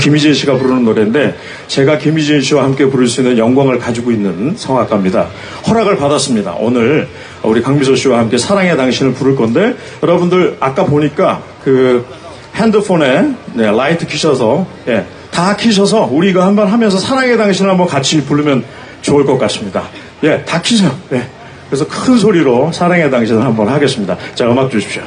김희진 씨가 부르는 노래인데 제가 김희진 씨와 함께 부를 수 있는 영광을 가지고 있는 성악가입니다. 허락을 받았습니다. 오늘 우리 강미소 씨와 함께 사랑의 당신을 부를 건데 여러분들 아까 보니까 그 핸드폰에 라이트 켜셔서 다 켜셔서 우리 이거 한번 하면서 사랑의 당신을 한번 같이 부르면 좋을 것 같습니다. 다 켜세요. 그래서 큰 소리로 사랑의 당신을 한번 하겠습니다. 자, 음악 주십시오.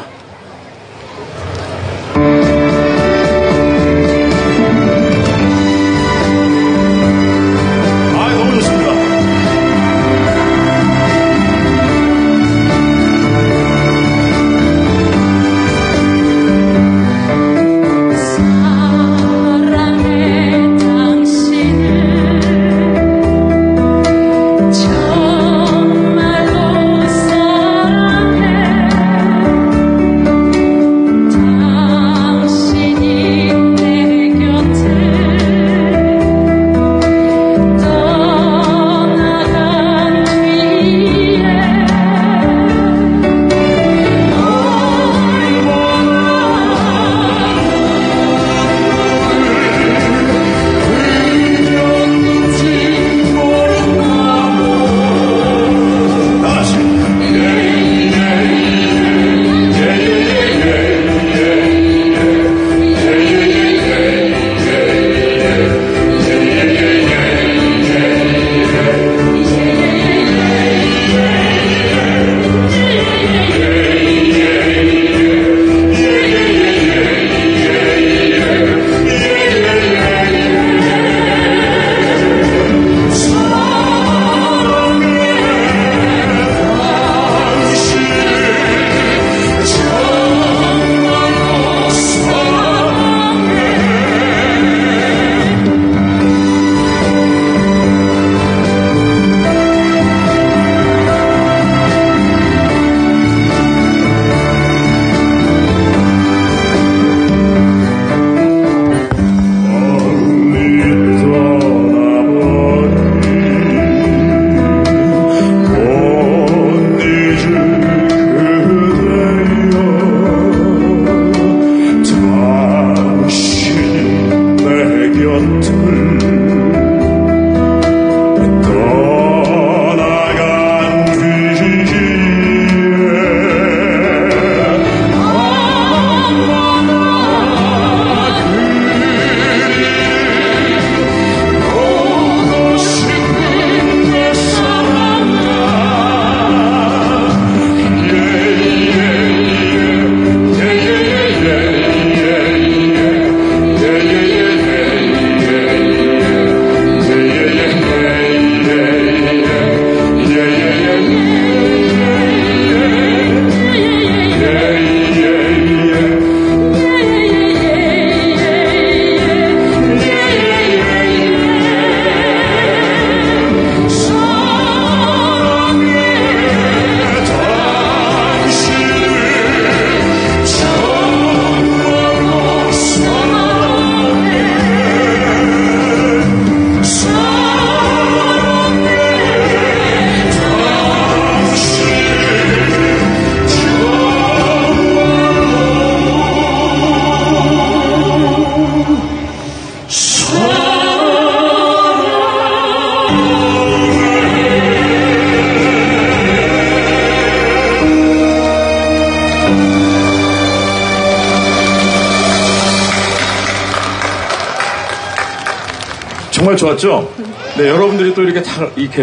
정말 좋았죠? 네, 여러분들이 또 이렇게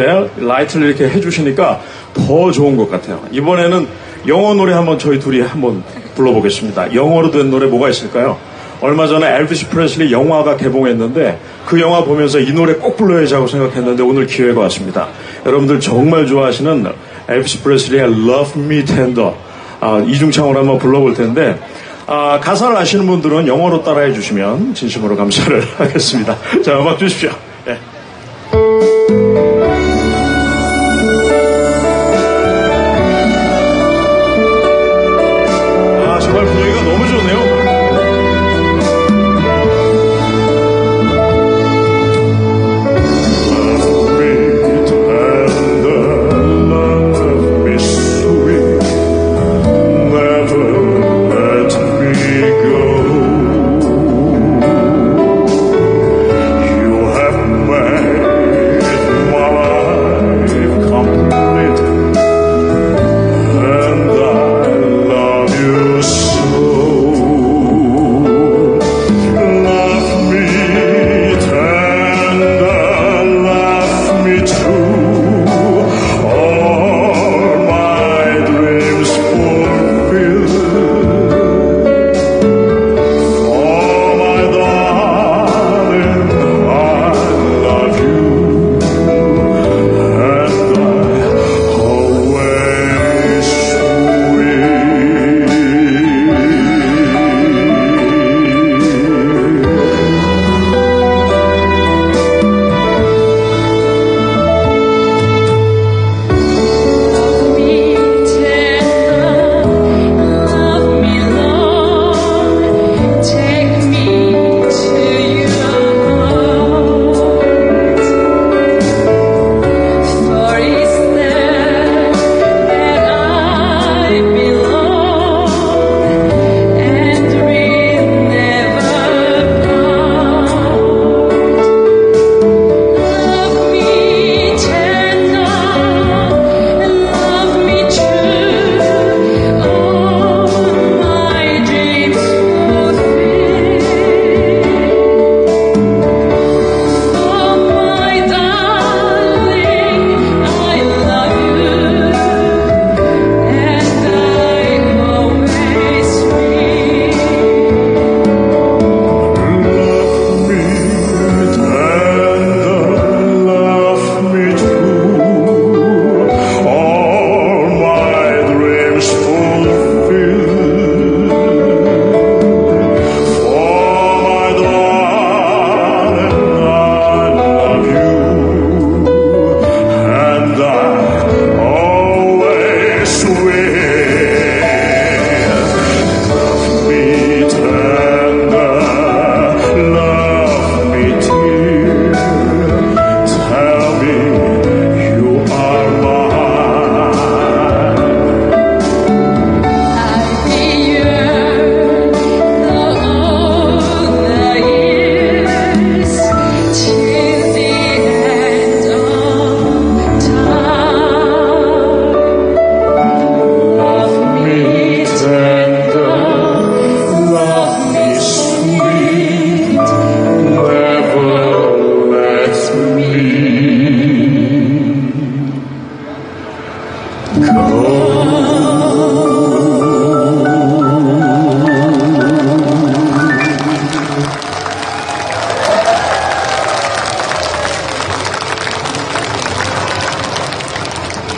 라이트를 이렇게 해주시니까 더 좋은 것 같아요. 이번에는 영어 노래 한번 저희 둘이 한번 불러보겠습니다. 영어로 된 노래 뭐가 있을까요? 얼마 전에 엘비스 프레슬리 영화가 개봉했는데 그 영화 보면서 이 노래 꼭 불러야지 하고 생각했는데 오늘 기회가 왔습니다. 여러분들 정말 좋아하시는 엘비스 프레슬리의 Love Me Tender 이중창으로 한번 불러볼 텐데 가사를 아시는 분들은 영어로 따라해 주시면 진심으로 감사를 하겠습니다. 자, 음악 주십시오. 네. 정말 분위기가 너무 좋네요.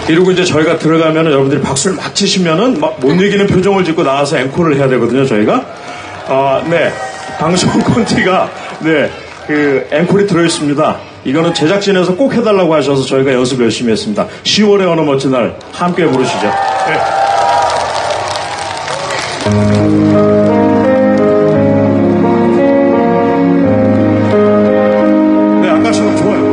이러고 이제 저희가 들어가면은 여러분들이 박수를 막 치시면은 막 못 이기는 표정을 짓고 나와서 앵콜을 해야 되거든요, 저희가. 네. 방송 콘티가, 네. 그, 앵콜이 들어있습니다. 이거는 제작진에서 꼭 해달라고 하셔서 저희가 연습 열심히 했습니다. 10월의 어느 멋진 날 함께 부르시죠. 네. 네, 아까처럼 좋아요.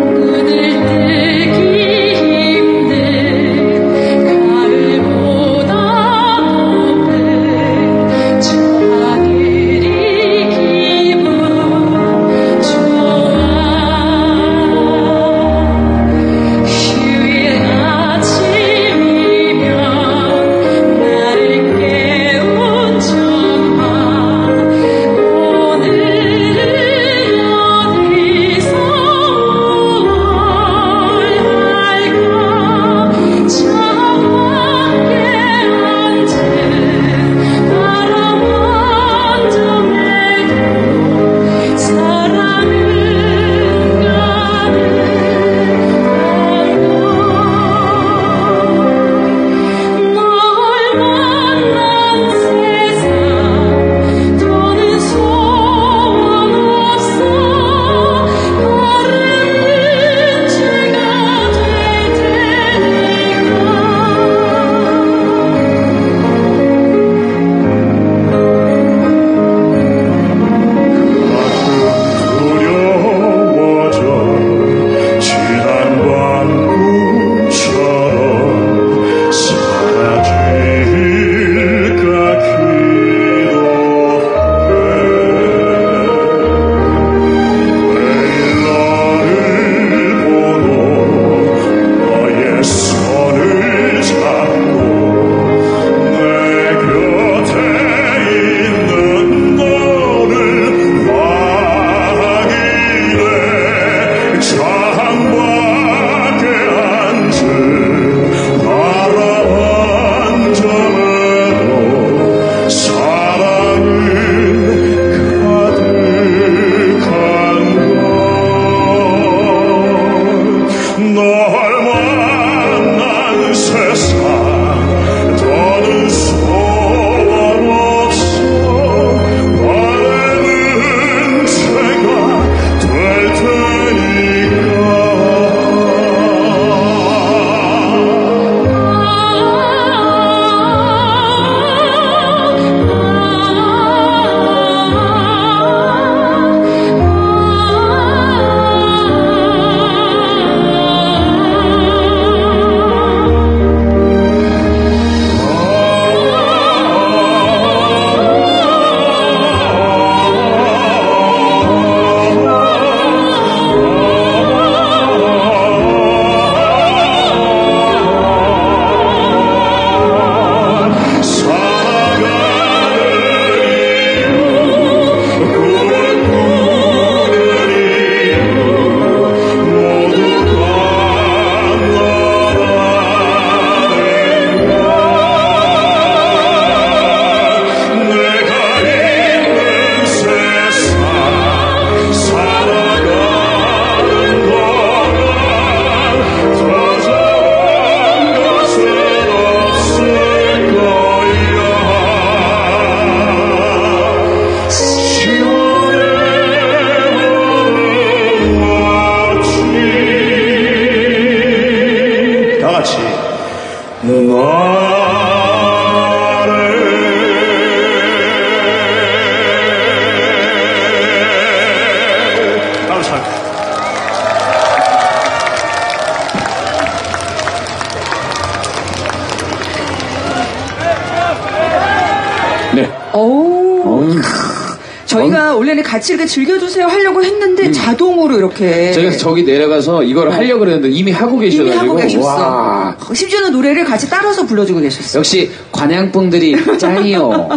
저희가 원래는 같이 이렇게 즐겨주세요 하려고 했는데 자동으로 이렇게 저희가 저기 내려가서 이걸 하려고 그랬는데 이미 하고 계셔가지고 이미 하고 계셨어. 와. 심지어는 노래를 같이 따라서 불러주고 계셨어. 역시 관양분들이 짱이요.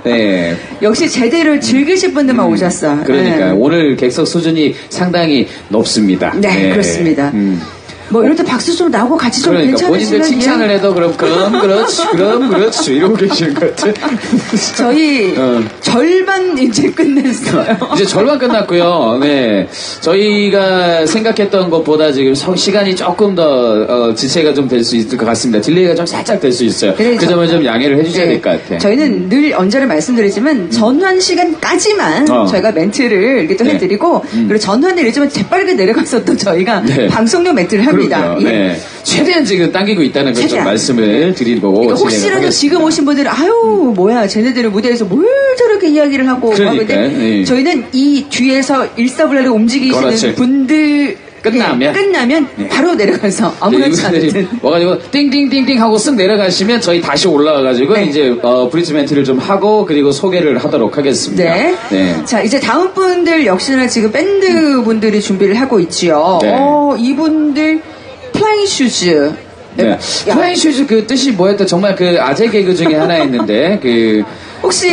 네. 역시 제대로 즐기실 분들만 오셨어. 그러니까 네. 오늘 객석 수준이 상당히 높습니다. 네, 그렇습니다. 뭐 이럴 때 박수 좀 나고 같이 좀 그러니까 본인들 괜찮으시면 칭찬을 해도 그럼 그렇지 이러고 계시는 것 같아. 저희 절반 이제 끝냈어요. 이제 절반 끝났고요. 네, 저희가 생각했던 것보다 지금 시간이 조금 더 지체가 좀 될 수 있을 것 같습니다. 딜레이가 좀 살짝 될 수 있어요. 그 점을 좀 양해를 해주셔야 될 것 같아요. 저희는 늘 언제나 말씀드리지만 전환 시간까지만 저희가 멘트를 이렇게 또 해드리고 그리고 전환을 요즘은 재빠르게 내려가서 또 저희가 방송용 멘트를 합니다. 예. 네. 최대한 지금 당기고 있다는 걸 좀 말씀을 드리고 그러니까 혹시라도 지금 오신 분들은 아유 뭐야 쟤네들은 무대에서 뭘 저렇게 이야기를 하고 하는데 저희는 이 뒤에서 일사불란하게 움직이시는 그렇지. 분들 끝나면 바로 내려가서 아무렇지 않은 와가지고 띵띵띵띵 하고 쓱 내려가시면 저희 다시 올라와가지고 이제 브릿지 멘트를 좀 하고 그리고 소개를 하도록 하겠습니다. 네. 자 이제 다음 분들 역시나 지금 밴드 분들이 준비를 하고 있지요. 이분들 플라잉 슈즈. 네. 플라잉 슈즈 그 뜻이 뭐였다? 정말 그 아재 개그 중에 하나였는데 그 혹시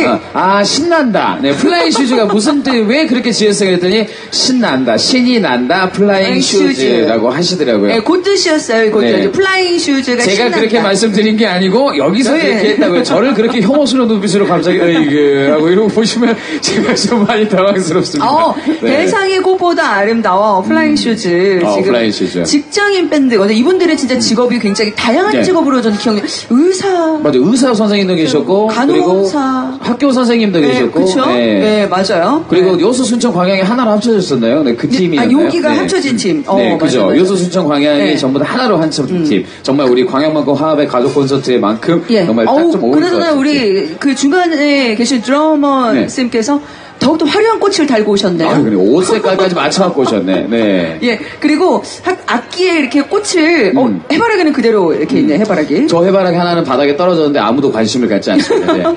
신난다. 네, 플라잉 슈즈가 무슨 뜻? 왜 그렇게 지었어요? 그랬더니 신난다, 신이 난다, 플라잉 슈즈라고 하시더라고요. 네, 그 뜻이었어요. 그 네. 플라잉 슈즈가 제가 신난다. 그렇게 말씀드린 게 아니고 여기서 그렇게 했다고요. 저를 그렇게 혐오스러운 눈빛으로 갑자기 하고 이러고 보시면 제가 좀 많이 당황스럽습니다. 대상이 꽃보다 아름다워 플라잉 슈즈. 지금 플라잉 슈즈. 직장인 밴드거든요. 이분들의 진짜 직업이 굉장히 다양한 직업으로 저는 기억나요. 의사. 맞아요. 의사 선생님도 계셨고 간호사. 학교 선생님도 계셨고. 그렇죠. 네, 맞아요. 그리고 요수 순천 광양이 하나로 합쳐졌었나요? 네, 그 팀이. 여기가 합쳐진 팀. 네, 그죠. 맞아요. 요수 순천 광양이 전부 다 하나로 합쳐진 팀. 정말 우리 광양만큼 화합의 가족 콘서트의 만큼 정말 딱 좀 어울릴 것 그러나 같아요. 우리 그 중간에 계신 드러머 쌤께서 더욱더 화려한 꽃을 달고 오셨네요. 그래. 옷 색깔까지 맞춰갖고 오셨네. 네. 예, 그리고 악기에 이렇게 꽃을, 해바라기는 그대로 이렇게 있네, 해바라기. 저 해바라기 하나는 바닥에 떨어졌는데 아무도 관심을 갖지 않습니다. 네.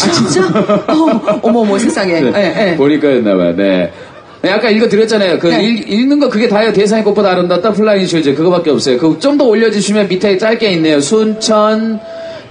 진짜? 어머, 세상에. 네. 보니까였나봐요. 네. 네, 아까 읽어드렸잖아요. 읽는 거 그게 다예요. 대상의 꽃보다 아름답다 플라잉 슈즈. 그거밖에 없어요. 좀 더 올려주시면 밑에 짧게 있네요. 순천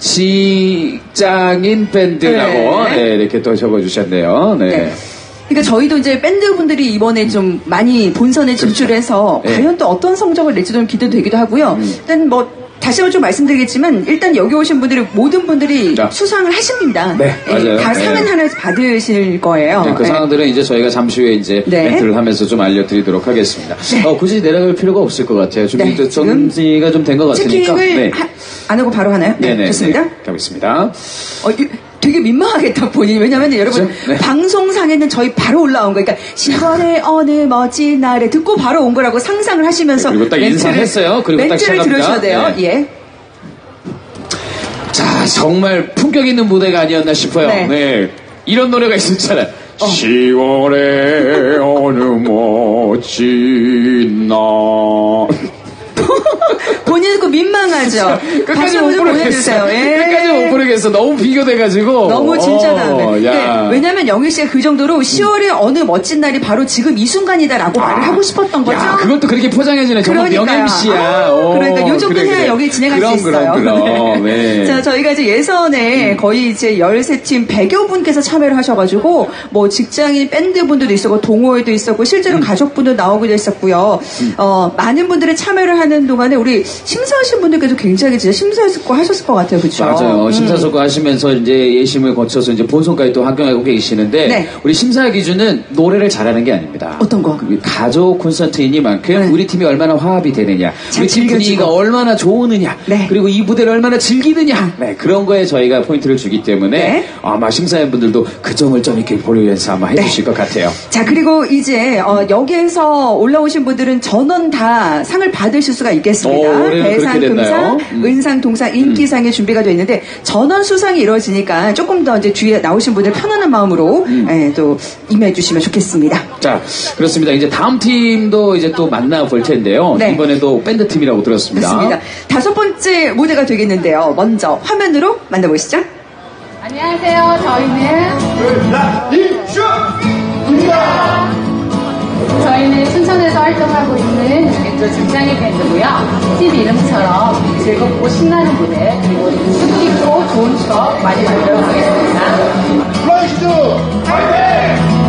직장인 밴드라고 이렇게 또 적어주셨네요. 네. 그러니까 저희도 이제 밴드분들이 이번에 좀 많이 본선에 진출해서 과연 또 어떤 성적을 낼지 좀 기대되기도 하고요. 일단 다시 한번 좀 말씀드리겠지만 일단 여기 오신 분들이 모든 분들이 수상을 하십니다. 네, 맞아요. 다 상은 하나 받으실 거예요. 그 상황들은 이제 저희가 잠시 후에 이제 멘트를 하면서 좀 알려드리도록 하겠습니다. 굳이 내려갈 필요가 없을 것 같아요. 정리가 좀 된 것 같으니까. 체킹을 안 하고 바로 하나요? 네, 좋습니다. 가겠습니다. 되게 민망하겠다 본인이. 왜냐면 여러분 방송상에는 저희 바로 올라온 거. 그러니까 10월의 어느 멋진 날에 듣고 바로 온 거라고 상상을 하시면서 그리고 딱 인사했어요. 그리고 딱 멘트를 들으셔야 돼요. 자, 정말 품격 있는 무대가 아니었나 싶어요. 네. 이런 노래가 있었잖아요. 10월의 어느 멋진 날. 본인 그 민망하죠. 끝까지 못 부르겠어요. 끝까지 못 부르겠어. 너무 비교돼가지고. 너무 진짜다. 왜냐면 영희 씨가 그 정도로 10월의 어느 멋진 날이 바로 지금 이 순간이다라고 말을 하고 싶었던 거죠. 그것도 그렇게 포장해주네. 정말 명 MC야. 그러니까 요 정도 해야 여기 진행할 수 있어요. 그럼. 네. 자, 저희가 이제 예선에 거의 이제 13팀 100여 분께서 참여를 하셔가지고 뭐 직장인 밴드분들도 있었고 동호회도 있었고 실제로 가족분도 나오기도 했었고요. 많은 분들이 참여를 하는 동안에 우리 심사하신 분들께서 굉장히 진짜 심사숙고하셨을 것 같아요, 그렇죠? 맞아요. 심사숙고 하시면서 이제 예심을 거쳐서 이제 본선까지 또 합격하고 계시는데 우리 심사 기준은 노래를 잘하는 게 아닙니다. 어떤 거? 가족 콘서트이니만큼 우리 팀이 얼마나 화합이 되느냐, 우리 팀 분위기가 얼마나 좋으느냐, 그리고 이 무대를 얼마나 즐기느냐, 그런 거에 저희가 포인트를 주기 때문에 아마 심사위원분들도 그 점을 좀 이렇게 보려서 아마 해주실 것 같아요. 자, 그리고 이제 여기에서 올라오신 분들은 전원 다 상을 받으실 수가 있겠습니다. 대상, 금상, 은상, 동상, 인기상이 준비가 되어 있는데 전원 수상이 이루어지니까 조금 더 이제 뒤에 나오신 분들 편안한 마음으로 또 임해 주시면 좋겠습니다. 자, 그렇습니다. 이제 다음 팀도 이제 또 만나볼 텐데요. 이번에도 밴드 팀이라고 들었습니다. 맞습니다. 5번째 무대가 되겠는데요. 먼저 화면으로 만나보시죠. 안녕하세요. 저희는 순천에서 활동하고 있는 또 직장인 밴드고요. 팀 이름처럼 즐겁고 신나는 무대 그리고 뜻깊고 좋은 추억 많이 만들어 가겠습니다. 플라잉 슈즈 화이팅!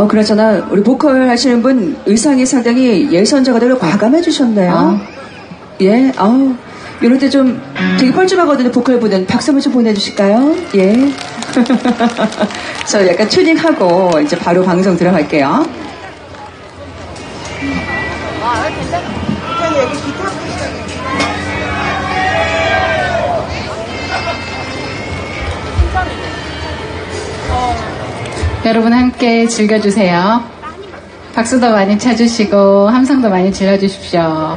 그렇잖아. 우리 보컬 하시는 분 의상이 상당히 예선자가들을 과감해 주셨네요. 예, 이럴 때 좀 되게 뻘쭘하거든요, 보컬 분은. 박수 한번 좀 보내주실까요? 예. 저 약간 튜닝하고 이제 바로 방송 들어갈게요. 여러분 함께 즐겨주세요. 박수도 많이 쳐주시고 함성도 많이 질러주십시오.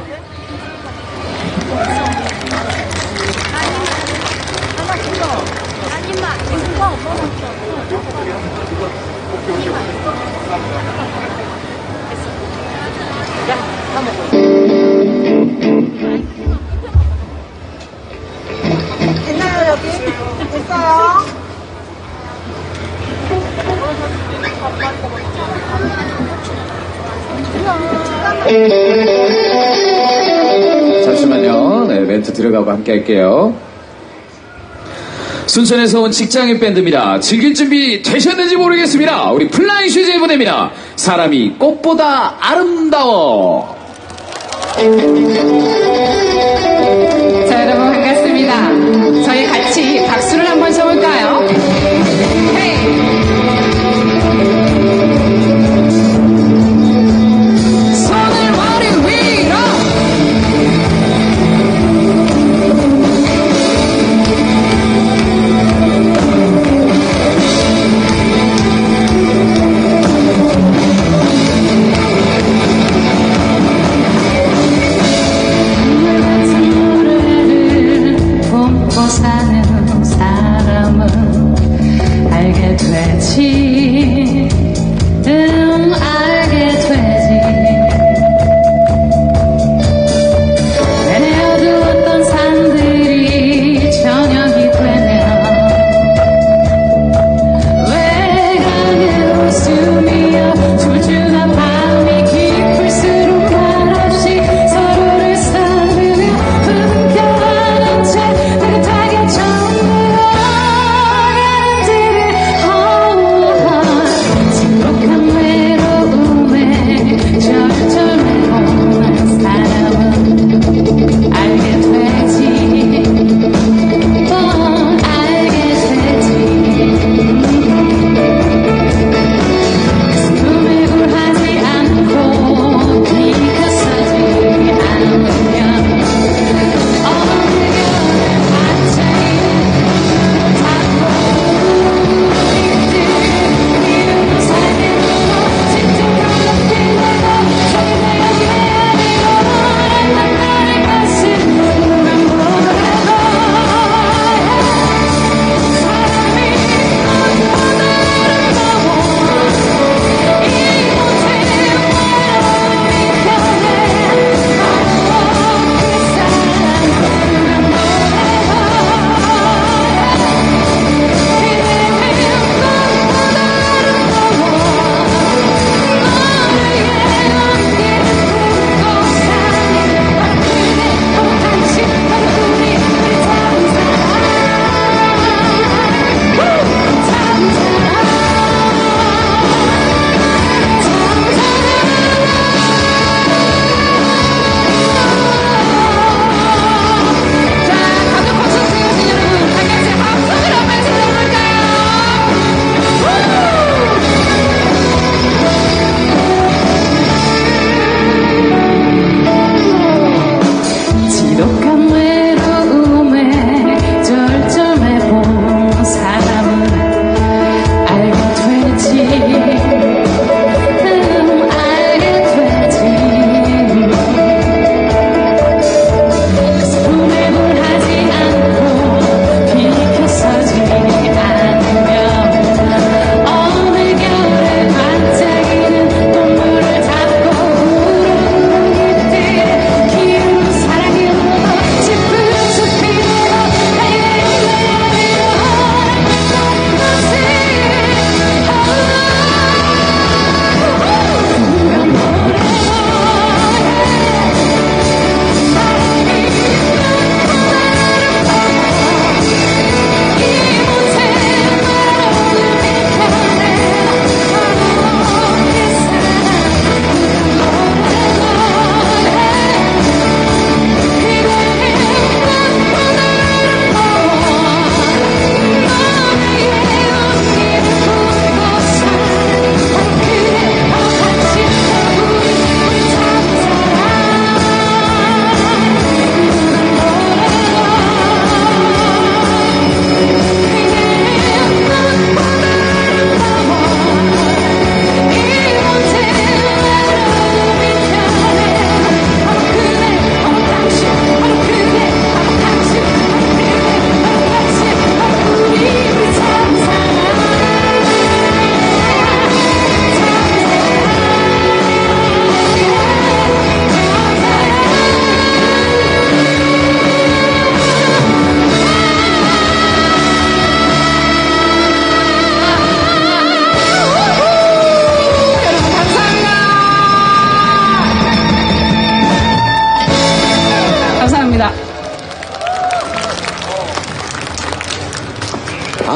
됐나요 여기? 됐어요? 잠시만요. 네, 멘트 들어가고 함께 할게요. 순천에서 온 직장인 밴드입니다. 즐길 준비 되셨는지 모르겠습니다. 우리 플라잉 슈즈의 무대입니다. 사람이 꽃보다 아름다워. 자, 여러분 반갑습니다. 저희 같이 박수를 한번 쳐볼까요? 헤이! 손을 머리 위로! 사는 사람은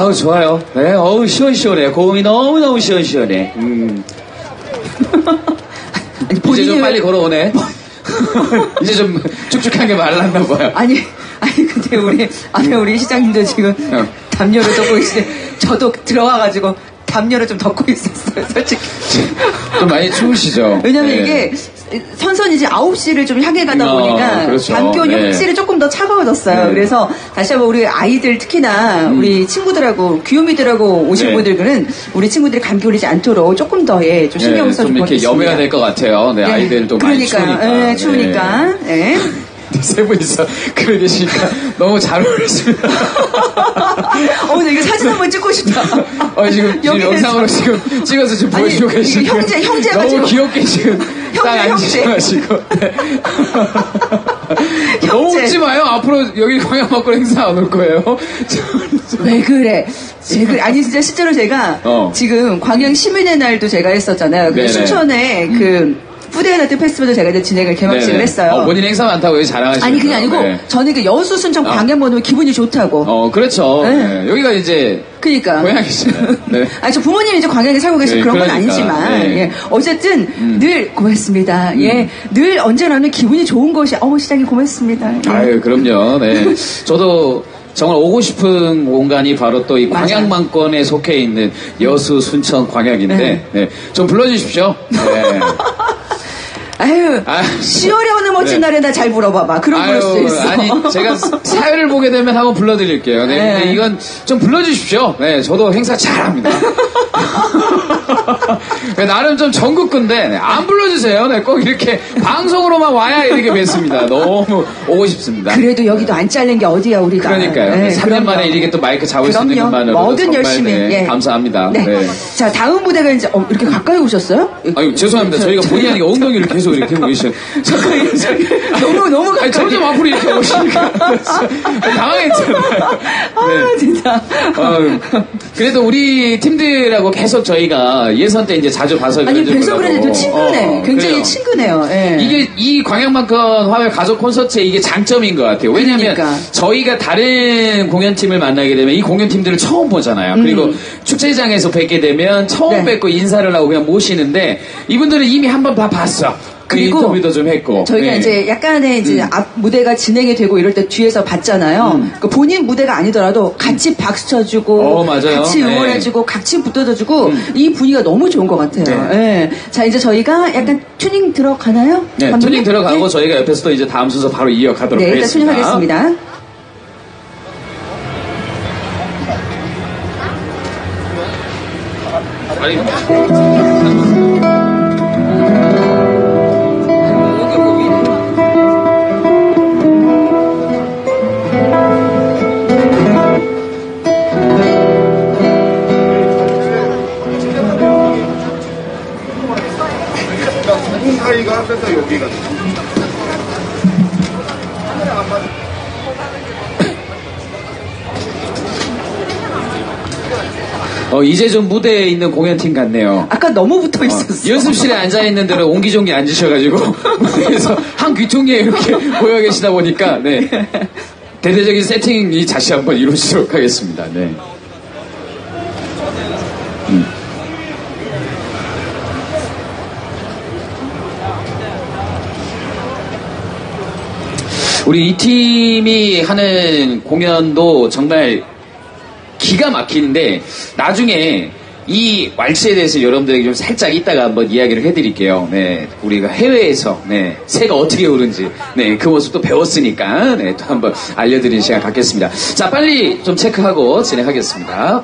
아우, 좋아요. 네, 어우, 시원시원해. 고음이 너무너무 시원시원해. 이제 좀 빨리 걸어오네. 이제 좀 축축한 게 말랐나 봐요. 아니, 근데 우리 시장님도 지금 담요를 덮고 계시는데, 저도 들어와가지고 담요를 좀 덮고 있었어요, 솔직히. 좀 많이 추우시죠? 왜냐면 이게, 선선히 이제 9시를 좀 향해 가다 보니까 그렇죠. 밤 기온이 확실히 조금 더 차가워졌어요. 그래서 다시 한번 우리 아이들 특히나 우리 친구들하고 귀요미들하고 오신 분들은 우리 친구들이 감기 걸리지 않도록 조금 더 좀 신경 써주고 좀 이렇게 염해야 될 것 같아요. 네, 아이들도 많이 추우니까. 추우니까. 네. 세 분이서 그래 계시니까 너무 잘 어울리십니다. 근데 이거 사진 한번 찍고 싶다. 지금 영상으로 지금 찍어서 지금 보여주고 계시니까. 형제가 너무 귀엽게 지금 딱 앉으셔가지고. 네. 너무 웃지 마요. 앞으로 여기 광양막걸 행사 안 올 거예요. 왜 그래? 아니, 진짜 실제로 제가 지금 광양 시민의 날도 제가 했었잖아요. 그 순천에 푸드앤아트 페스티벌도 제가 이제 진행을 개막식을 했어요. 본인 행사 많다고 여기 자랑하시는 아니, 그게 아니고, 저는 그 여수 순천 광양 보면 기분이 좋다고. 그렇죠. 네. 여기가 이제. 그니까. 고향이시네. 네. 아니, 저 부모님이 이제 광양에 살고 계시고 그런 건 아니지만, 어쨌든, 늘 고맙습니다. 늘 언제나는 기분이 좋은 것이, 시장님 고맙습니다. 아유, 그럼요. 네. 저도, 정말 오고 싶은 공간이 바로 또 이 광양만권에 속해 있는 여수, 순천, 광양인데, 좀 불러주십시오. 네. 아유, 10월에 오는 멋진 날에 나 잘 물어봐봐. 그럼 부를 수 있어. 아니, 제가 사회를 보게 되면 한번 불러드릴게요. 네. 근데 이건 좀 불러주십시오. 네, 저도 행사 잘합니다. 나름 좀 전국근데 안 불러주세요. 네, 꼭 이렇게 방송으로만 와야 이렇게 뵙습니다. 너무 오고 싶습니다. 그래도 여기도 안 잘린 게 어디야 우리가. 그러니까요. 네, 3년 만에 이렇게 또 마이크 잡을 수 있는 것만으로 뭐든 열심히. 감사합니다. 네. 자, 다음 무대가 이제 이렇게 가까이 오셨어요? 아유, 죄송합니다. 저희가 본의 아니게 엉덩이를 계속 이렇게 하고 계셔. 너무 가까이. 점점 앞으로 이렇게 오시니까 당황했잖아요. 진짜. 그래도 우리 팀들하고 계속 저희가 예선 때 이제 자주 봐서 아니, 뵈서 그랬는데 친구네. 굉장히 그래요. 친구네요. 이게 이 광양만권 화훼 가족 콘서트의 이게 장점인 것 같아요. 왜냐면 저희가 다른 공연팀을 만나게 되면 이 공연팀들을 처음 보잖아요. 그리고 축제장에서 뵙게 되면 처음 뵙고 인사를 하고 그냥 모시는데 이분들은 이미 한번 다 봤어. 그리고 인터뷰도 좀 했고 저희가 이제 약간의 이제 앞 무대가 진행이 되고 이럴 때 뒤에서 봤잖아요. 그 본인 무대가 아니더라도 같이 박수 쳐주고 같이 응원해주고 같이 붙어줘주고 이 분위기가 너무 좋은 것 같아요. 자, 이제 저희가 약간 튜닝 들어가나요? 네, 튜닝 들어가고 저희가 옆에서 또 이제 다음 순서 바로 이어가도록 하겠습니다. 일단 튜닝 하겠습니다. 사이가 합해서 여기가 이제 좀 무대에 있는 공연팀 같네요. 아까 너무 붙어 있었어. 연습실에 앉아있는 데는 옹기종기 앉으셔가지고 무대에서 한 귀퉁이에 이렇게 모여 계시다 보니까 대대적인 세팅이 다시 한번 이루어지도록 하겠습니다. 네. 우리 이 팀이 하는 공연도 정말 기가 막히는데 나중에 이 왈츠에 대해서 여러분들에게 좀 살짝 이따가 한번 이야기를 해드릴게요. 네, 우리가 해외에서 새가 어떻게 오는지 그 모습도 배웠으니까 또 한번 알려드리는 시간 갖겠습니다. 자, 빨리 좀 체크하고 진행하겠습니다.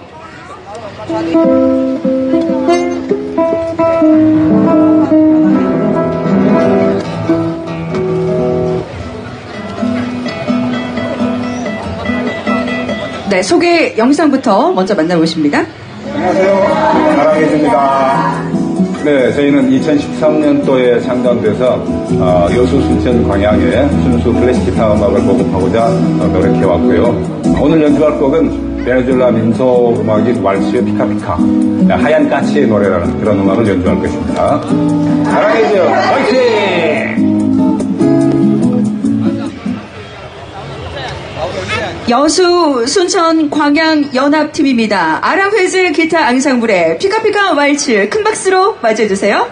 네, 소개 영상부터 먼저 만나보십니다. 안녕하세요. 사랑해줍니다. 네, 저희는 2013년도에 창단돼서 여수, 순천, 광양에 순수 클래식 기타 음악을 보급하고자 노력해왔고요. 오늘 연주할 곡은 베네수엘라 민속 음악인 왈츠의 피카피카, 하얀 까치의 노래라는 그런 음악을 연주할 것입니다. 사랑해줘요. 화이팅! 여수 순천 광양 연합팀입니다. 아랑회즈 기타 앙상블의 피카피카 왈츠 큰 박수로 맞이해주세요.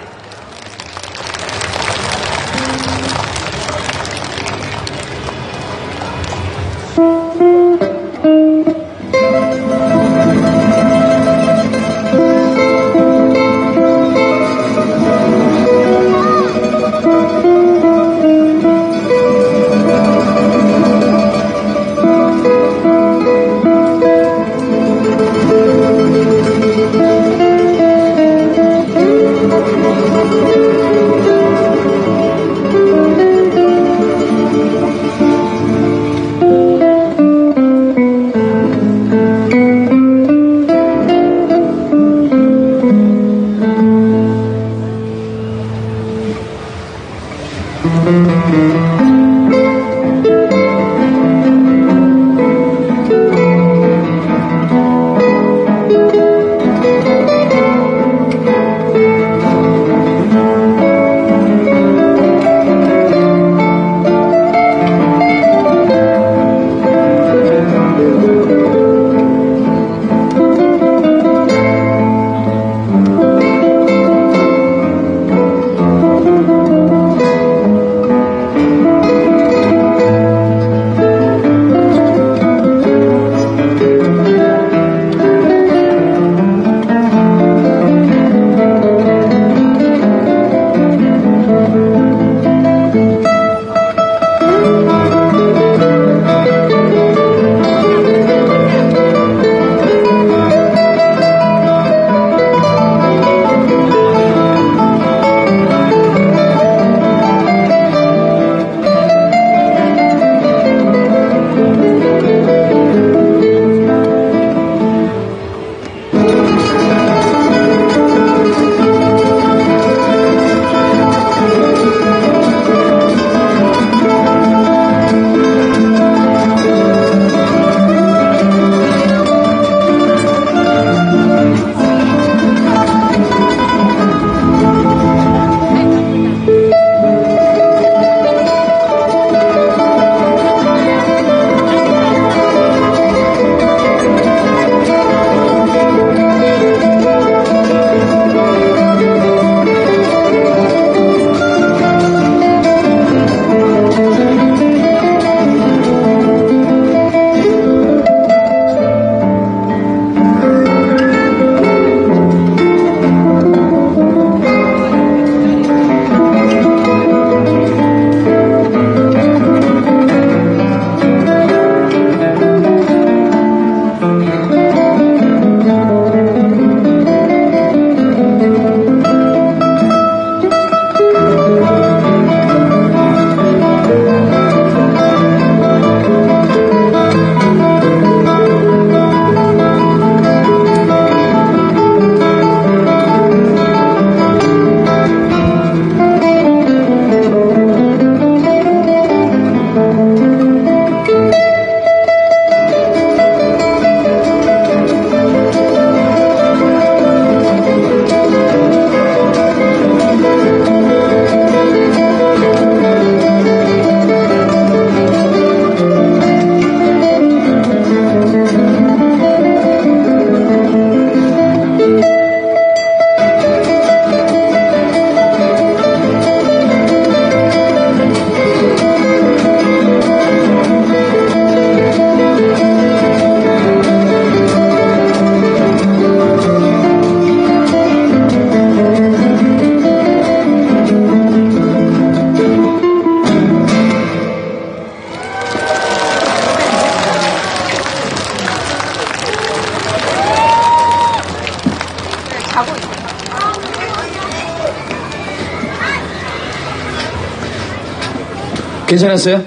괜찮았어요?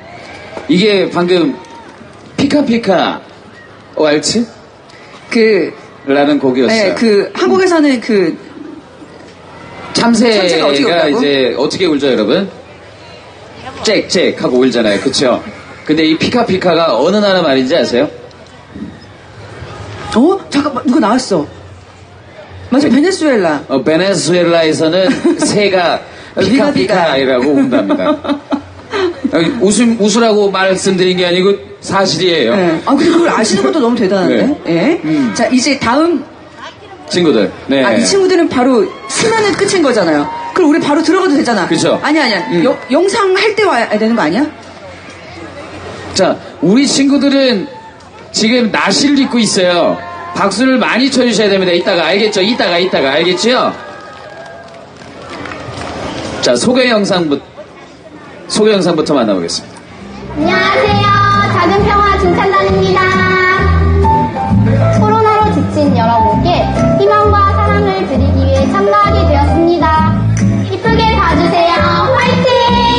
이게 방금 피카피카 왈츠? 라는 곡이었어요. 네, 한국에서는 참새가 이제 어떻게 울죠, 여러분? 짹짹 하고 울잖아요. 그쵸? 근데 이 피카피카가 어느 나라 말인지 아세요? 잠깐만, 누가 나왔어. 맞아, 베네수엘라. 베네수엘라에서는 새가 피카피카이라고 운답니다. 웃으라고 말씀드린 게 아니고 사실이에요. 네. 아, 그걸 아시는 것도 너무 대단한데. 네. 네. 자, 이제 다음 친구들. 네. 이 친구들은 바로 쓰면은 끝인 거잖아요. 그럼 우리 바로 들어가도 되잖아. 그죠? 아니야. 영상 할 때 와야 되는 거 아니야? 자, 우리 친구들은 지금 나시를 입고 있어요. 박수를 많이 쳐주셔야 됩니다. 이따가 알겠죠? 이따가 알겠죠? 자, 소개 영상부터 만나보겠습니다. 안녕하세요. 작은 평화 중찬단입니다. 코로나로 지친 여러분께 희망과 사랑을 드리기 위해 참가하게 되었습니다. 이쁘게 봐주세요. 화이팅!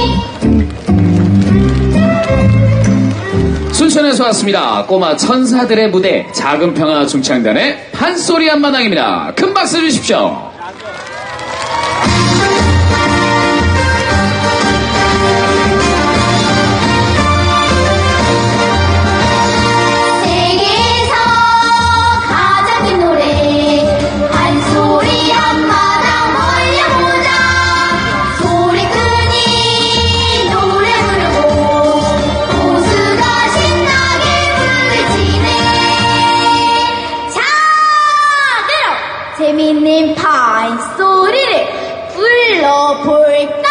순천에서 왔습니다. 꼬마 천사들의 무대 작은 평화 중창단의 판소리 한마당입니다. 큰 박수 주십시오. 재밌는 판소리를 불러볼까요?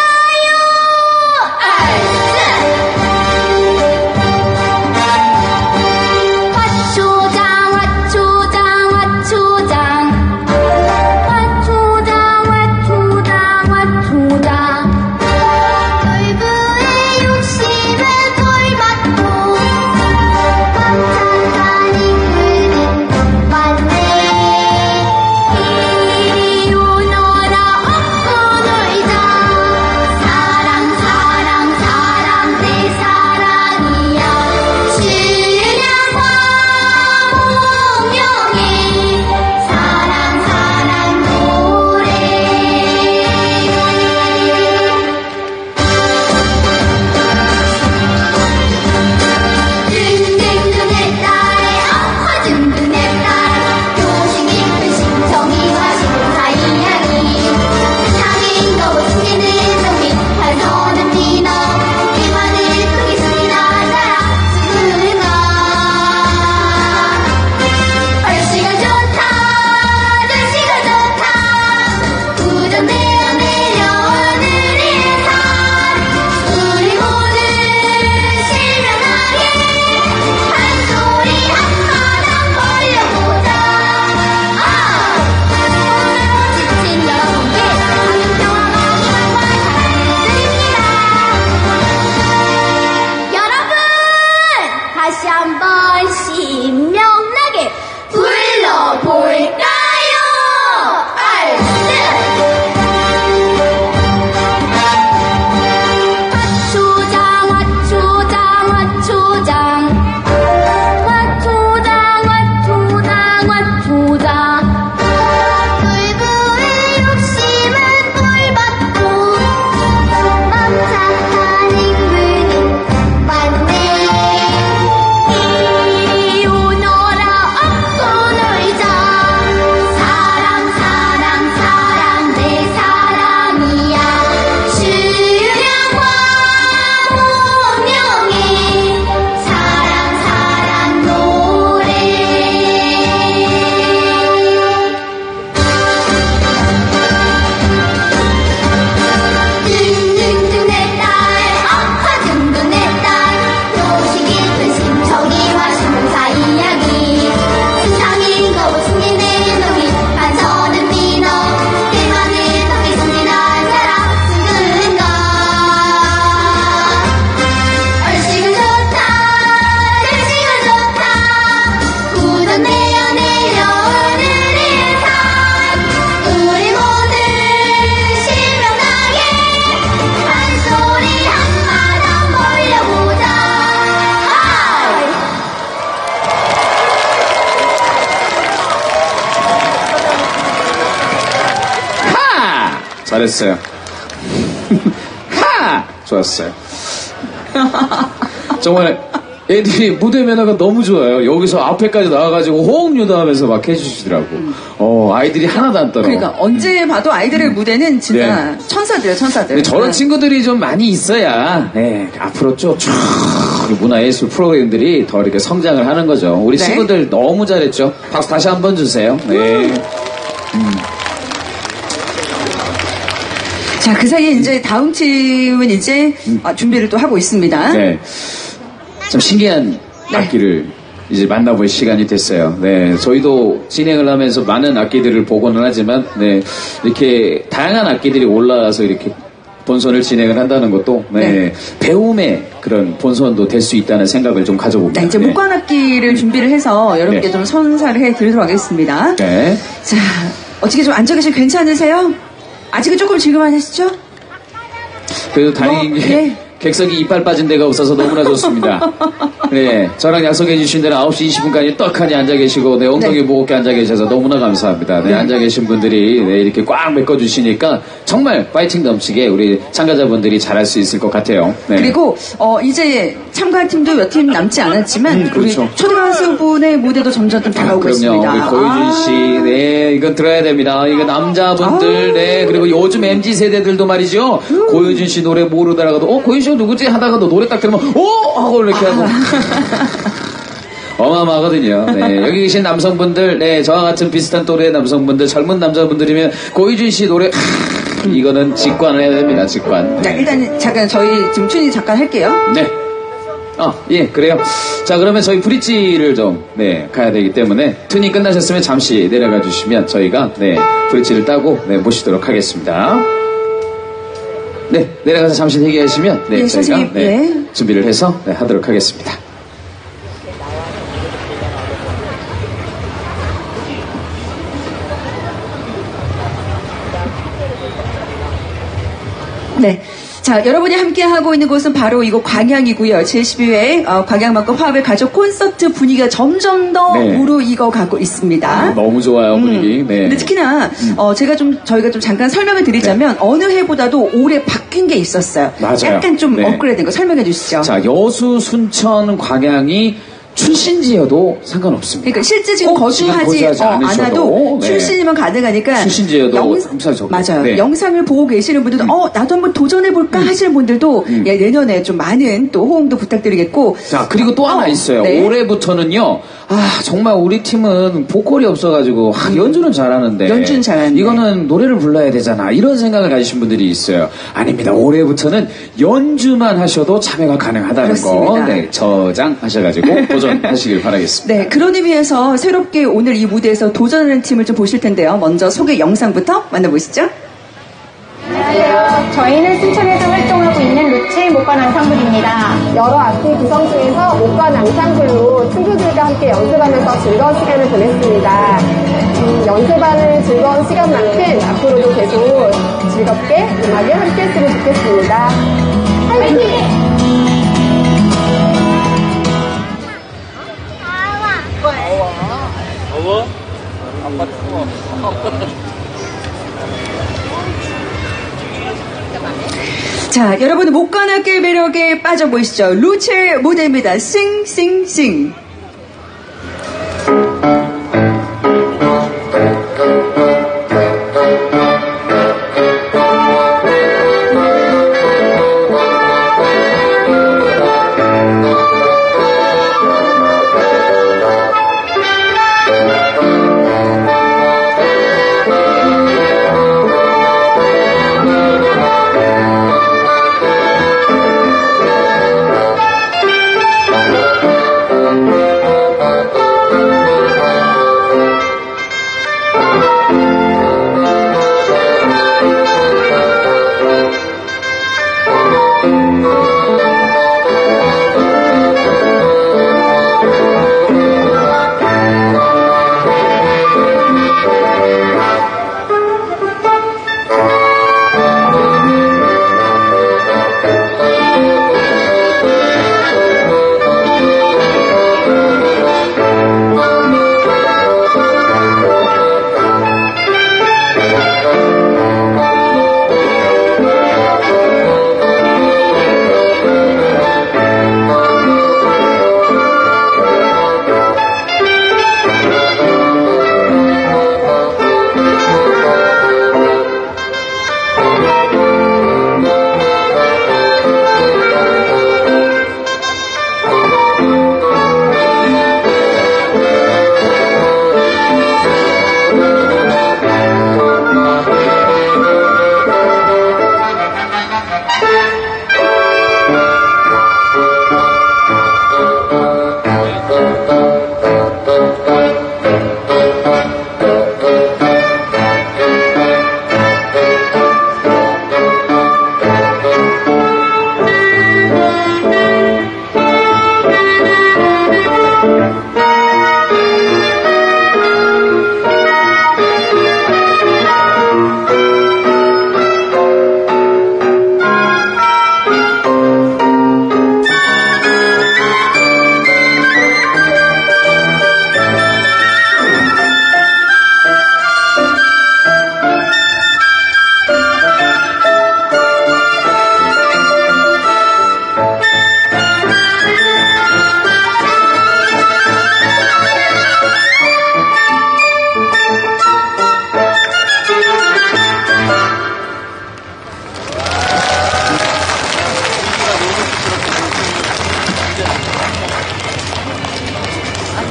잘했어요. 하! 좋았어요. 정말 애들이 무대 매너가 너무 좋아요. 여기서 앞에까지 나와가지고 호응 유도하면서 막 해주시더라고. 아이들이 하나도 안 떨어. 그러니까 언제 봐도 아이들의 무대는 진짜 네. 천사들이에요, 천사들. 저런 친구들이 좀 많이 있어야 네, 앞으로 쭉 문화예술 프로그램들이 더 이렇게 성장을 하는 거죠. 우리 네. 친구들 너무 잘했죠. 박수 다시 한번 주세요. 네. 자, 그 사이에 이제 다음 팀은 이제 준비를 또 하고 있습니다. 네. 참 신기한 악기를 이제 만나볼 시간이 됐어요. 네, 저희도 진행을 하면서 많은 악기들을 보고는 하지만, 네, 이렇게 다양한 악기들이 올라와서 이렇게 본선을 진행을 한다는 것도, 네, 배움의 그런 본선도 될 수 있다는 생각을 좀 가져봅니다. 네, 이제 목관악기를 준비를 해서 여러분께 좀 선사를 해드리도록 하겠습니다. 네. 자, 어떻게 좀 앉아 계시면 괜찮으세요? 아직은 조금 질문하시죠? 그래도 다행인 게 객석이 이빨 빠진 데가 없어서 너무나 좋습니다. 네, 저랑 약속해 주신 데는 9시 20분까지 떡하니 앉아 계시고 네, 엉덩이 무겁게 앉아 계셔서 너무나 감사합니다. 네, 앉아 계신 분들이 네, 이렇게 꽉 메꿔주시니까 정말 파이팅 넘치게 우리 참가자분들이 잘할 수 있을 것 같아요. 네. 그리고 이제 참가할 팀도 몇 팀 남지 않았지만 그렇죠. 우리 초대 가수분의 무대도 점점 좀 다가오고 있습니다. 우리 고유준 씨, 네, 이건 들어야 됩니다. 이거 남자분들, 네, 그리고 요즘 MZ 세대들도 말이죠. 고유준 씨 노래 모르다가도 고유준 씨 누구지 하다가도 노래 딱 들으면 하고 이렇게 하고 어마어마하거든요. 네, 여기 계신 남성분들, 네, 저와 같은 비슷한 또래의 남성분들, 젊은 남자분들이면 고유준 씨 노래 이거는 직관을 해야 됩니다. 직관. 자, 일단 잠깐 저희 지금 춘이 잠깐 할게요. 네. 예, 그래요. 자, 그러면 저희 브릿지를 좀, 네, 가야 되기 때문에, 튼이 끝나셨으면 잠시 내려가 주시면 저희가, 네, 브릿지를 따고, 네, 모시도록 하겠습니다. 네, 내려가서 잠시 대기하시면, 네, 저희가, 선생님, 네, 준비를 해서, 네, 하도록 하겠습니다. 네. 자, 여러분이 함께하고 있는 곳은 바로 이곳 광양이고요. 제12회 광양만큼 화합의 가족 콘서트 분위기가 점점 더 무르익어 가고 있습니다. 너무 좋아요, 분위기. 네. 근데 특히나 저희가 좀 잠깐 설명을 드리자면 어느 해보다도 올해 바뀐 게 있었어요. 맞아요. 약간 좀 업그레이드된 거 설명해 주시죠. 자, 여수, 순천, 광양이 출신지여도 상관없습니다. 그러니까 실제 지금 거주하지 않아도 출신이면 가능하니까 출신지여도 맞아요. 네. 영상을 보고 계시는 분들도 나도 한번 도전해볼까 하시는 분들도 내년에 좀 많은 또 호응도 부탁드리겠고. 자, 그리고 또 하나 있어요. 네. 올해부터는요. 정말 우리 팀은 보컬이 없어가지고 연주는 잘하는데 연주는 잘하는데 이거는 노래를 불러야 되잖아 이런 생각을 가지신 분들이 있어요. 아닙니다. 올해부터는 연주만 하셔도 참여가 가능하다는 거 네, 저장하셔가지고 도전하시길 바라겠습니다. 네, 그런 의미에서 새롭게 오늘 이 무대에서 도전하는 팀을 좀 보실 텐데요. 먼저 소개 영상부터 만나보시죠. 안녕하세요. 저희는 순천에서 활동하고 있는 루체 목관 앙상블입니다. 여러 악기 구성 중에서 목관 앙상블로 친구들과 함께 연습하면서 즐거운 시간을 보냈습니다. 연습하는 즐거운 시간만큼 앞으로도 계속 즐겁게 음악에 함께 했으면 좋겠습니다. 화이팅! 자, 여러분 목관악기의 매력에 빠져보시죠. 루체의 무대입니다. 싱싱싱.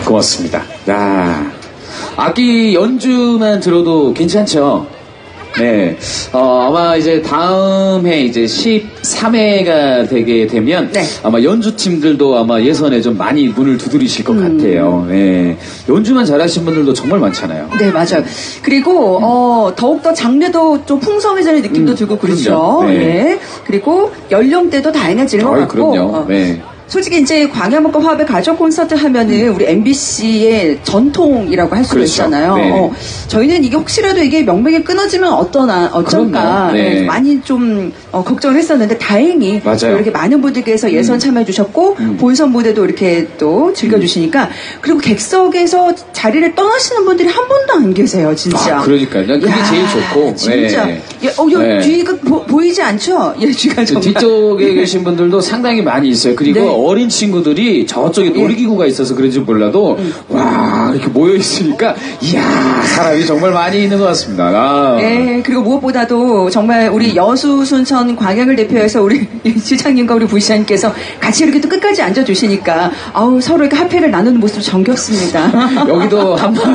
고맙습니다. 야, 악기 연주만 들어도 괜찮죠? 네. 아마 이제 다음 해 이제 13회가 되게 되면 네. 아마 연주팀들도 아마 예선에 좀 많이 문을 두드리실 것 같아요. 네. 연주만 잘하신 분들도 정말 많잖아요. 네, 맞아요. 그리고 더욱더 장르도 좀 풍성해지는 느낌도 들고 그렇죠. 네. 네. 그리고 연령대도 다양해지는 것 같고. 그럼요. 네. 솔직히 이제 광야문과 화합의 가족 콘서트 하면은 우리 MBC의 전통이라고 할 수가 그렇죠. 있잖아요. 네. 저희는 이게 혹시라도 이게 명맥이 끊어지면 어쩔까 네. 많이 좀 걱정을 했었는데 다행히 이렇게 많은 분들께서 예선 참여해 주셨고 본선 무대도 이렇게 또 즐겨주시니까 그리고 객석에서 자리를 떠나시는 분들이 한 분도 안 계세요, 진짜. 그러니까요. 그게 제일 좋고. 진짜. 네. 네. 뒤가 보이지 않죠? 뒤가 정말. 뒤쪽에 계신 분들도 상당히 많이 있어요. 그리고 네. 어린 친구들이 저쪽에 놀이기구가 있어서 그런지 몰라도 와 이렇게 모여 있으니까 이야 사람이 정말 많이 있는 것 같습니다. 네 그리고 무엇보다도 정말 우리 여수 순천 광양을 대표해서 우리 시장님과 우리 부시장님께서 같이 이렇게 또 끝까지 앉아주시니까 서로 이렇게 합회를 나누는 모습 정겹습니다. 여기도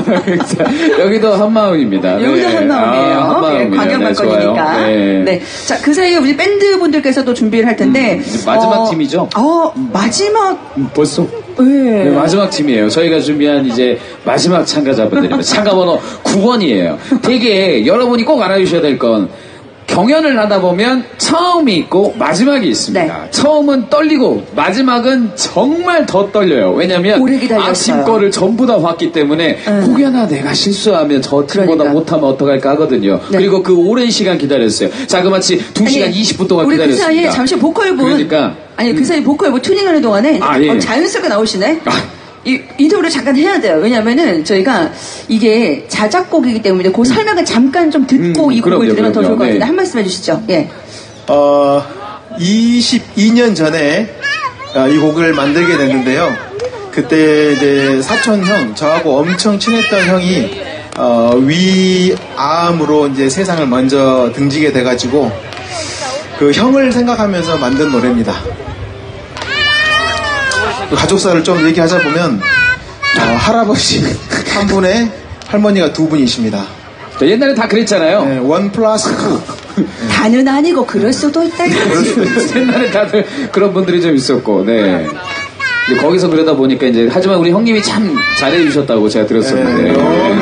여기도 한마음입니다. 여기도 네. 한마음이에요. 광양 발권이니까. 네. 자 그 사이에 우리 밴드 분들께서 또 준비를 할 텐데 마지막 팀이죠. 마지막 벌써 네, 마지막 팀이에요. 저희가 준비한 이제 마지막 참가자분들입니다. 참가번호 9번이에요. 되게 여러분이 꼭 알아주셔야 될 건 경연을 하다 보면 처음이 있고 마지막이 있습니다. 네. 처음은 떨리고 마지막은 정말 더 떨려요. 왜냐면 아침 거를 전부 다 봤기 때문에 혹여나 내가 실수하면 저 팀보다 못하면 어떡할까 하거든요. 네. 그리고 그 오랜 시간 기다렸어요. 자그마치 2시간 20분 동안 우리 기다렸습니다. 그 사이에 잠시 보컬분 그러니까 그 사이 보컬분 튜닝하는 동안에 자연스럽게 나오시네. 인터뷰를 잠깐 해야 돼요. 왜냐면은 저희가 이게 자작곡이기 때문에 그 설명을 잠깐 좀 듣고 이 곡을 들으면 더 좋을 것 같은데 한 말씀 해주시죠. 예. 22년 전에 이 곡을 만들게 됐는데요. 그때 이제 사촌 형, 저하고 엄청 친했던 형이 위암으로 이제 세상을 먼저 등지게 돼가지고 그 형을 생각하면서 만든 노래입니다. 가족사를 좀 얘기하자 보면 할아버지 한 분에 할머니가 두 분이십니다. 옛날에 다 그랬잖아요. 네, 1+2. 다는 아니고 그럴 수도 있다. 옛날에 다들 그런 분들이 좀 있었고, 네. 근데 거기서 그러다 보니까 이제 하지만 우리 형님이 참 잘해주셨다고 제가 들었었는데.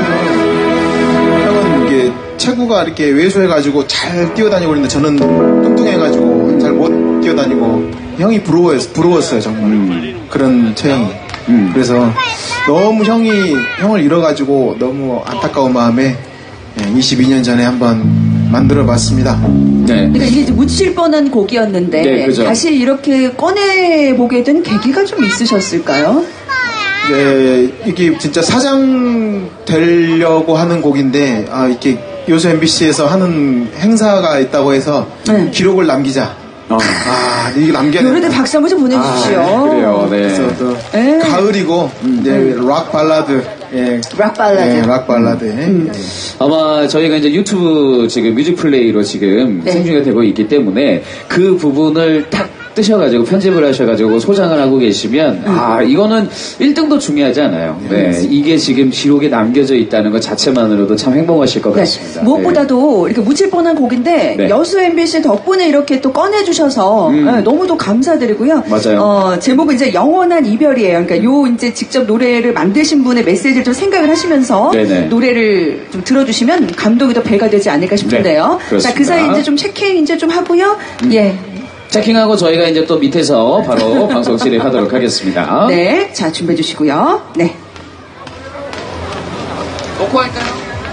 형은 이게 체구가 이렇게 왜소해가지고 잘 뛰어다니고 있는데 저는 뚱뚱해가지고 잘 못 뛰어다니고. 형이 부러웠어요, 정말. 그런 처형이. 그래서 너무 형을 잃어가지고 너무 안타까운 마음에 22년 전에 한번 만들어봤습니다. 네. 그러니까 이게 이제 묻힐 뻔한 곡이었는데 네, 그죠. 다시 이렇게 꺼내보게 된 계기가 좀 있으셨을까요? 네, 이게 진짜 사장 되려고 하는 곡인데 이렇게 요새 MBC에서 하는 행사가 있다고 해서 기록을 남기자. 이게 남겨야 돼. 노래들 박수 한번 좀 보내주십시오. 그래요, 네. 그래서 또 가을이고 이제 락 발라드, 락 발라드, 락 발라드. 아마 저희가 이제 유튜브 지금 뮤직 플레이로 지금 생중계가 되고 있기 때문에 그 부분을 딱 뜨셔가지고 편집을 하셔가지고 소장을 하고 계시면 이거는 1등도 중요하지 않아요. 네, 이게 지금 기록에 남겨져 있다는 것 자체만으로도 참 행복하실 것 같습니다. 무엇보다도 이렇게 묻힐 뻔한 곡인데 여수 MBC 덕분에 이렇게 또 꺼내주셔서 너무도 감사드리고요. 맞아요. 제목은 이제 영원한 이별이에요. 그러니까 요 이제 직접 노래를 만드신 분의 메시지를 좀 생각을 하시면서 노래를 좀 들어주시면 감동이 더 배가 되지 않을까 싶은데요. 자, 그 사이 이제 좀 체킹 이제 좀 하고요. 체킹하고 저희가 이제 또 밑에서 바로 방송 진행하도록 하겠습니다. 네, 자 준비해 주시고요. 네. 놓고 할까요?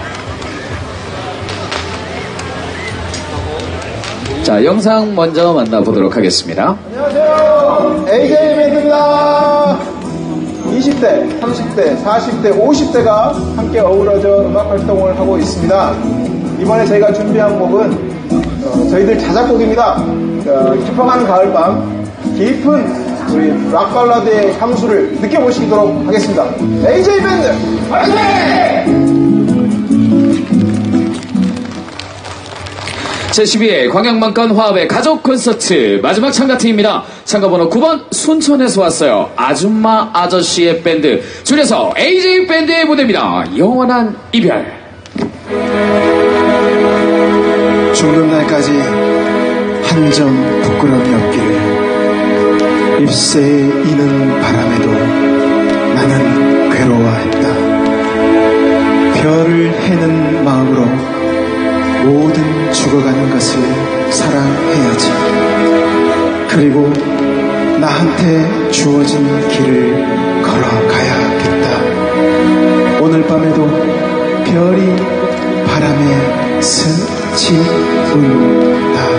자, 영상 먼저 만나보도록 하겠습니다. 안녕하세요. AJ 밴드입니다. 20대, 30대, 40대, 50대가 함께 어우러져 음악 활동을 하고 있습니다. 이번에 저희가 준비한 곡은 저희들 자작곡입니다. 깊어가는 가을밤, 깊은 우리 락 발라드의 향수를 느껴보시도록 하겠습니다. AJ 밴드 화이팅! 제12회 광양만간 화합의 가족 콘서트 마지막 참가팀입니다. 참가번호 9번 순천에서 왔어요. 아줌마 아저씨의 밴드 줄여서 AJ 밴드의 무대입니다. 영원한 이별. 죽는 날까지 한 점 부끄러움이 없기를 잎새에 이는 바람에도 나는 괴로워했다. 별을 해는 마음으로 모든 죽어가는 것을 사랑해야지. 그리고 나한테 주어진 길을 걸어가야겠다. 오늘 밤에도 별이 바람에 스치운다.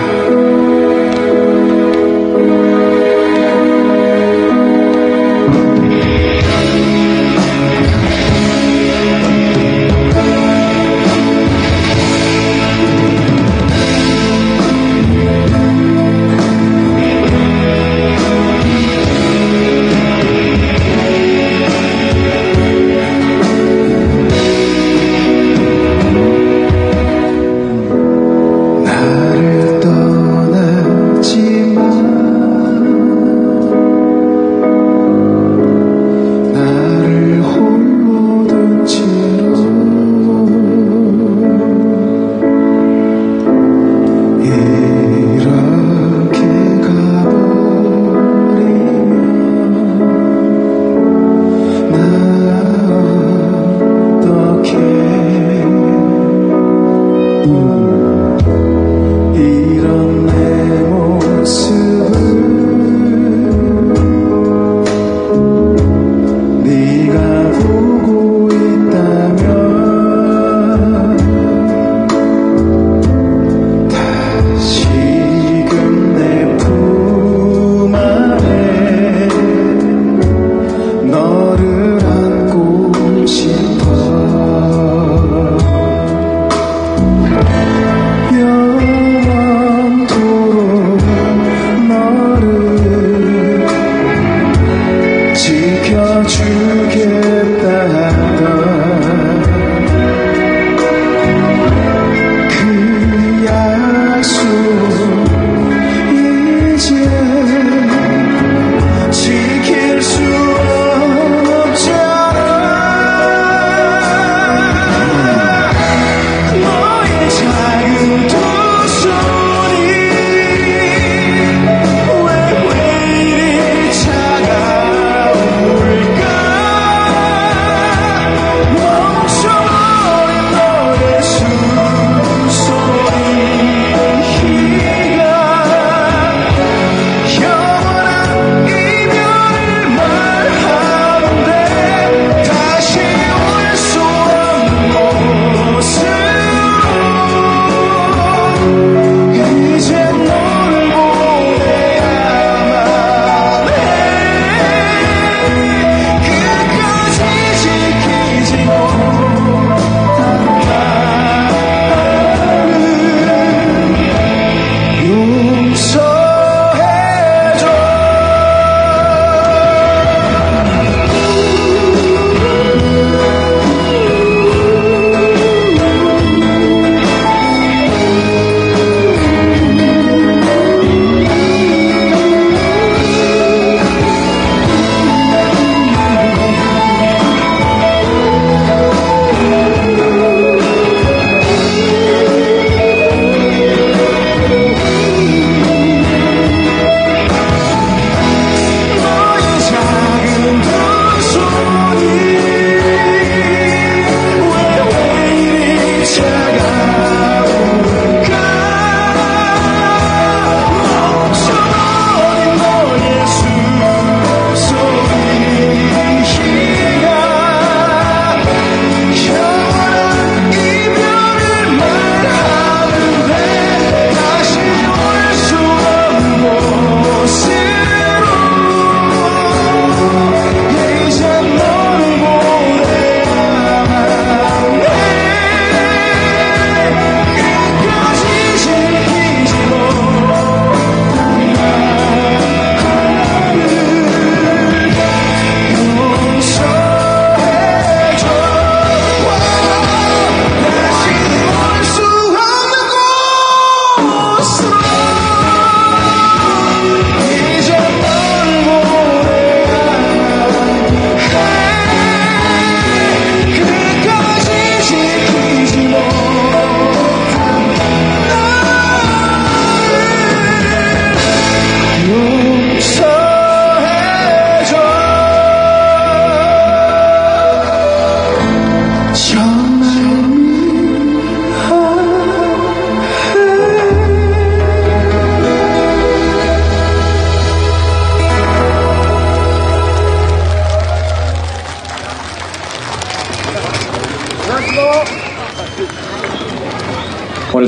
나를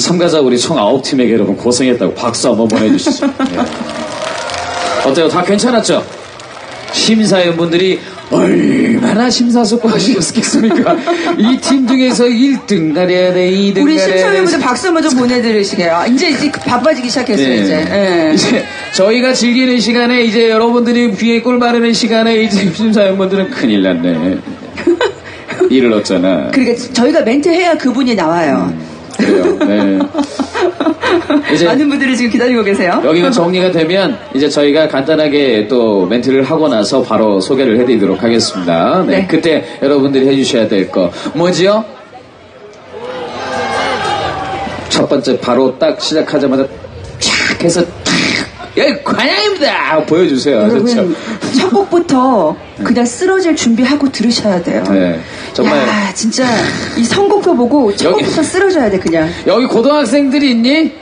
참가자 우리 총 9팀에게 여러분 고생했다고 박수 한번 보내주시죠. 예. 어때요? 다 괜찮았죠? 심사위원분들이 얼마나 심사숙고하셨겠습니까? 이 팀 중에서 1등 가려야 돼, 2등 우리 가려야 돼. 심사위원분들 박수 한번 좀 보내드리시게요. 이제 바빠지기 시작했어요, 네. 이제. 네. 이제 저희가 즐기는 시간에 이제 여러분들이 귀에 꿀 바르는 시간에 이제 심사위원분들은 큰일 났네. 일을 얻잖아. 그러니까 저희가 멘트 해야 그분이 나와요. 그래요. 네. 이제 많은 분들이 지금 기다리고 계세요. 여기가 정리가 되면 이제 저희가 간단하게 또 멘트를 하고 나서 바로 소개를 해드리도록 하겠습니다. 네. 네. 그때 여러분들이 해주셔야 될 거 뭐지요? 첫 번째 바로 딱 시작하자마자 촥 해서 여기 관양입니다 보여주세요. 그렇죠. 첫 곡부터 그냥 쓰러질 준비하고 들으셔야 돼요. 네. 정말 야, 진짜 이 선곡표 보고 첫 곡부터 쓰러져야 돼 그냥. 여기 고등학생들이 있니?